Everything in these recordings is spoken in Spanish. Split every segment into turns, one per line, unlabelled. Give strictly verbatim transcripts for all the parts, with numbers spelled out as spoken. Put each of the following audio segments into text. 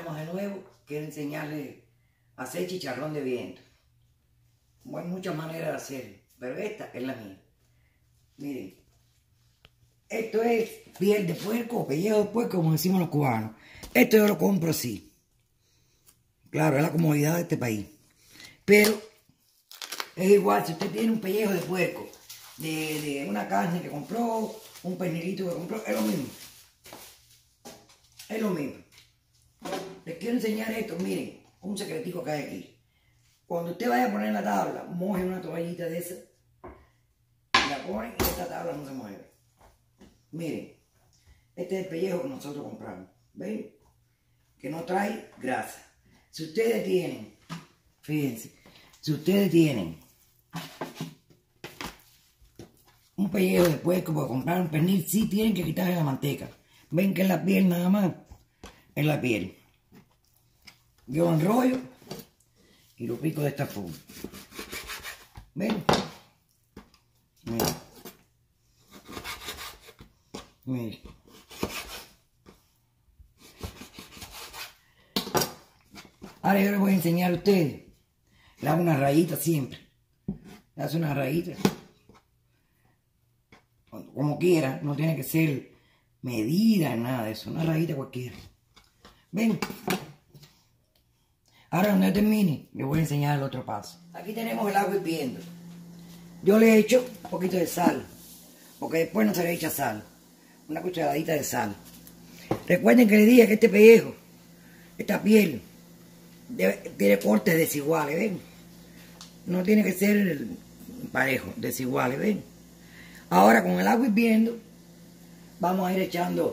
estamos de nuevo. Quiero enseñarles a hacer chicharrón de viento. Hay muchas maneras de hacerlo, pero esta es la mía. Miren, esto es piel de puerco o pellejo de puerco, como decimos los cubanos. Esto yo lo compro así. Claro, es la comodidad de este país. Pero es igual, si usted tiene un pellejo de puerco, de, de una carne que compró, un pernilito que compró, es lo mismo. Es lo mismo. Les quiero enseñar esto, miren, un secretico que hay aquí. Cuando usted vaya a poner la tabla, moje una toallita de esa, la pone y esta tabla no se mueve. Miren, este es el pellejo que nosotros compramos, ¿ven? Que no trae grasa. Si ustedes tienen, fíjense, si ustedes tienen un pellejo de puerco para comprar un pernil, sí tienen que quitarle la manteca. Ven que es la piel nada más, es la piel. Yo lo enrollo y lo pico de esta forma. ¿Ven? Miren. Miren. Ahora yo les voy a enseñar a ustedes. Le hago una rayita siempre. Le hace una rayita. Como quiera, no tiene que ser medida, nada de eso. Una rayita cualquiera. ¿Ven? Ahora cuando yo termine, les voy a enseñar el otro paso. Aquí tenemos el agua hirviendo. Yo le echo un poquito de sal, porque después no se le echa sal. Una cucharadita de sal. Recuerden que les dije que este pellejo, esta piel, debe, tiene cortes desiguales, ¿ven? No tiene que ser parejo, desiguales, ¿ven? Ahora con el agua hirviendo, vamos a ir echando.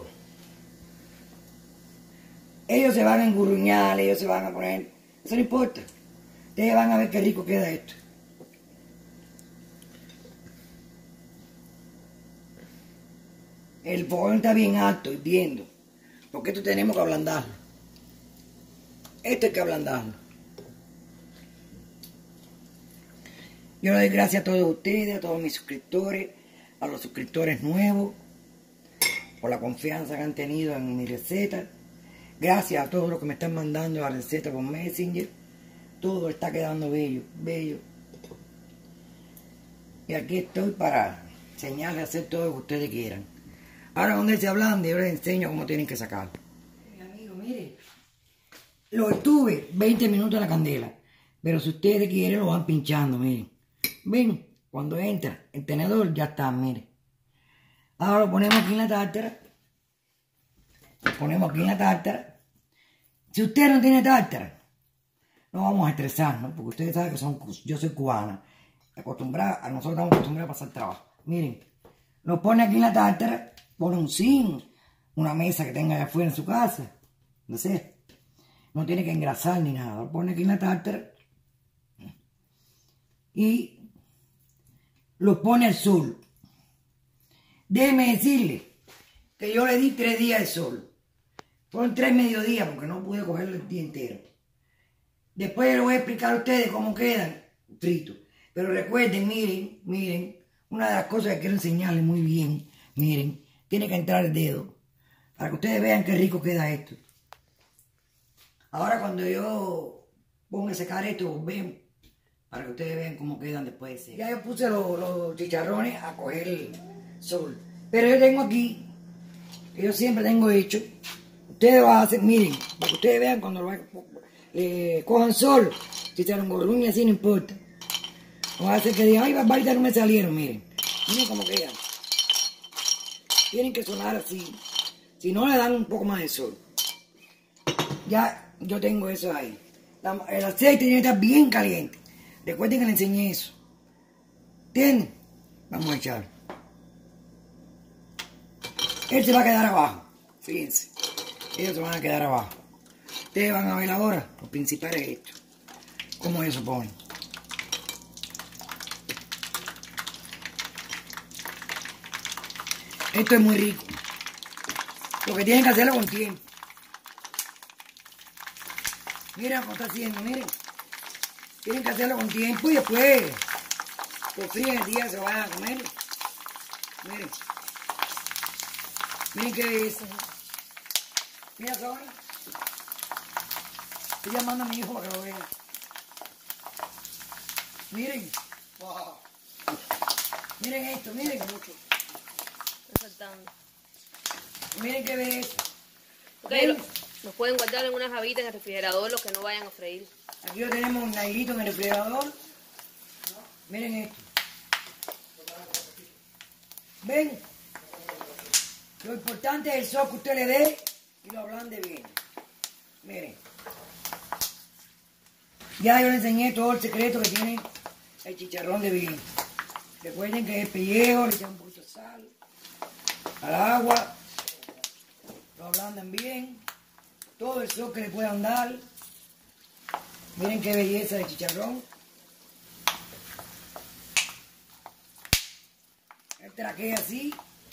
Ellos se van a engurruñar, ellos se van a poner. Eso no importa. Ustedes van a ver qué rico queda esto. El fogón está bien alto, hirviendo. Porque esto tenemos que ablandarlo. Esto hay que ablandarlo. Yo le doy gracias a todos ustedes, a todos mis suscriptores, a los suscriptores nuevos, por la confianza que han tenido en mi receta. Gracias a todos los que me están mandando la receta por Messenger. Todo está quedando bello, bello. Y aquí estoy para enseñarles a hacer todo lo que ustedes quieran. Ahora donde se ablande, yo les enseño cómo tienen que sacarlo. Amigos, miren. Lo estuve veinte minutos en la candela. Pero si ustedes quieren, lo van pinchando, miren. Ven, cuando entra el tenedor, ya está, miren. Ahora lo ponemos aquí en la tártara. Lo ponemos aquí en la tártara. Si usted no tiene tártara, no vamos a estresarnos, porque ustedes saben que son, yo soy cubana, acostumbrada, a nosotros estamos acostumbrados a pasar trabajo. Miren, lo pone aquí en la tártara, pone un zinc, una mesa que tenga allá afuera en su casa, no sé, no tiene que engrasar ni nada, lo pone aquí en la tártara y lo pone al sol. Déjeme decirle que yo le di tres días de sol. Fueron tres mediodías porque no pude cogerlo el día entero. Después les voy a explicar a ustedes cómo quedan fritos. Pero recuerden, miren, miren, una de las cosas que quiero enseñarles muy bien, miren, tiene que entrar el dedo para que ustedes vean qué rico queda esto. Ahora cuando yo ponga a secar esto, ven, para que ustedes vean cómo quedan después de secar. Ya yo puse los, los chicharrones a coger el sol. Pero yo tengo aquí, que yo siempre tengo hecho, ustedes lo hacen, miren, para que ustedes vean cuando lo eh, cojan sol, si se lo engorruñan así no importa. No va a hacer que digan, ay, barbaritas no me salieron, miren. Miren cómo quedan. Tienen que sonar así. Si no, le dan un poco más de sol. Ya yo tengo eso ahí. La, el aceite tiene que estar bien caliente. Recuerden que le enseñé eso. ¿Entienden? Vamos a echar. Él se va a quedar abajo. Fíjense. Ellos se van a quedar abajo. Ustedes van a ver ahora lo principal es esto. Cómo ellos se ponen. Esto es muy rico. Lo que tienen que hacerlo con tiempo. Miren cómo está haciendo, miren. Tienen que hacerlo con tiempo y después lo fríen el día que se vayan a comer. Miren. Miren qué belleza. Mira, Sora. Estoy llamando a mi hijo para que lo vea. Miren. Wow. Miren esto, miren. Mucho.
Saltando.
Miren qué belleza.
Okay, lo, los pueden guardar en unas javitas en el refrigerador, los que no vayan a freír.
Aquí lo tenemos un nailito en el refrigerador. Miren esto. ¿Ven? Lo importante es el sol que usted le dé y lo ablande bien. Miren. Ya yo le enseñé todo el secreto que tiene el chicharrón de bien. Recuerden que es pellejo, le echan un poquito de sal al agua. Lo ablandan bien. Todo el sol que le puedan dar. Miren qué belleza de chicharrón. El traquea así.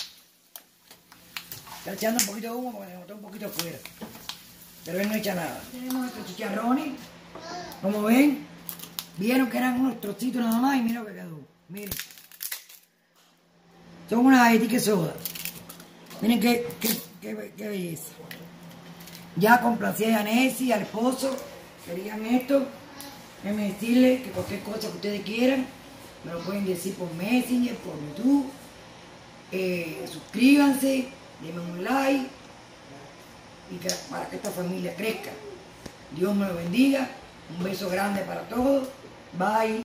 Está echando un poquito de humo porque se notó un poquito afuera. Pero él no echa nada. Tenemos estos chicharrones. Como ven, vieron que eran unos trocitos nada más y miren lo que quedó. Miren. Son unas galletitas soda. Miren qué, qué, qué, qué belleza. Ya complací a Yanesi, al esposo. Querían esto. Déjenme decirles que cualquier cosa que ustedes quieran, me lo pueden decir por Messenger, por YouTube. Eh, suscríbanse, denme un like y que, para que esta familia crezca. Dios me lo bendiga. Un beso grande para todos. Bye.